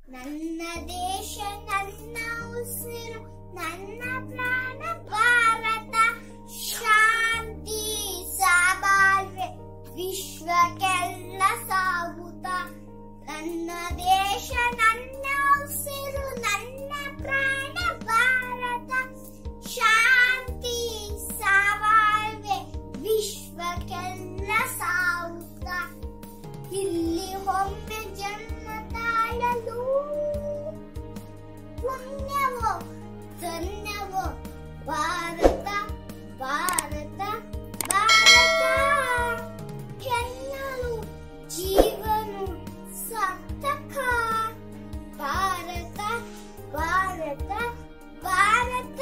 ನನ್ನ ದೇಶ ನನ್ನ ಉಸಿರು ನನ್ನ ಪ್ರಾಣ ಭಾರತ ಶಾಂತಿ ಸಬಾಳ್ವೆ ವಿಶ್ವಕ್ಕೆಲ್ಲ ಸಾಗುತ್ತ ನನ್ನ ದೇಶ ನನ್ನ ಉಸಿರು ನನ್ನ ಪ್ರಾಣ ಭಾರತ ಶಾಂತಿ ಸಬಾಳ್ವೆ ವಿಶ್ವಕ್ಕೆಲ್ಲ ಸಾಗುತ್ತ ಇಲ್ಲಿ ಒಮ್ಮೆ ಜನ್ಮ ತಾಳಲು ಪುಣ್ಯವೋ ಧನ್ಯವೋ ಭಾರತ ಭಾರತ ಭಾರತ ಎನ್ನಲು ಜೀವನು ಸಾರ್ಥಕ ಭಾರತ ಭಾರತ ಭಾರತ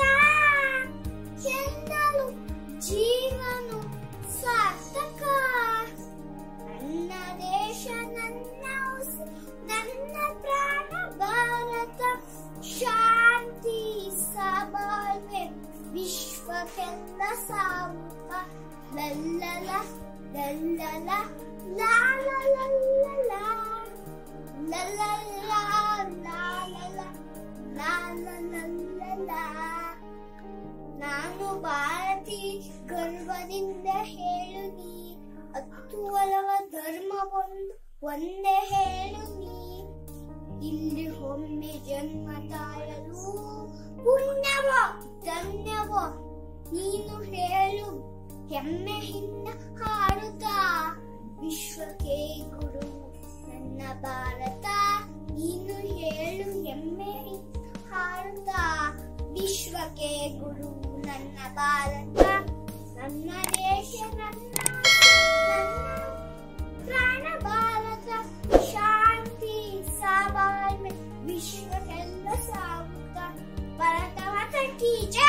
ಎನ್ನಲು ಜೀವನು ಸಾರ್ಥಕ ನನ್ನ ದೇಶ ನನ್ನ ಉಸಿರು ನನ್ನ ಪ್ರಾಣ ಭಾರತ ಶಾಂತಿ ಸಬಾಳ್ವೆ ವಿಶ್ವಕ್ಕೆಲ್ಲ ಸಾಗುತ್ತ ಲಲ್ಲಲ ಲಲ್ಲಲ ಲಾಲಲಲ್ಲ ಲಲ್ಲಲ ಲಾಲಲ ಲಾಲಲಲ್ಲ ನಾನು ಭಾರತೀ ಗರ್ವದಿಂದ ಹೇಳು ನೀ ಹತ್ತು ಹಲವ ಧರ್ಮ ಒಂದೇ ಹೇಳು ನೀ ಇಲ್ಲಿ ಒಮ್ಮೆ ಜನ್ಮ ತಾಳಲು ಪುಣ್ಯವೋ ಧನ್ಯವೋ ನೀನು ಹೇಳು ಹೆಮ್ಮೆಯಿಂದ ಹಾಡುತ್ತಾ ವಿಶ್ವಕ್ಕೆ ಗುರು ನನ್ನ ಭಾರತ ನೀನು ಹೇಳು ಹೆಮ್ಮೆಯಿಂದ ಹಾಡುತ್ತಾ ವಿಶ್ವಕ್ಕೆ ಗುರು ನನ್ನ ಭಾರತ ನನ್ನ ದೇಶ ನನ್ನ ಪ್ರಾಣ ಭಾರತ ಶಾಂತಿ ಸಬಾಳ್ವೆ ವಿಶ್ವಕ್ಕೆಲ್ಲ ಸಾಗುತ್ತ ಭಾರತ ಮಾತಾ ಕಿ ಜೈ.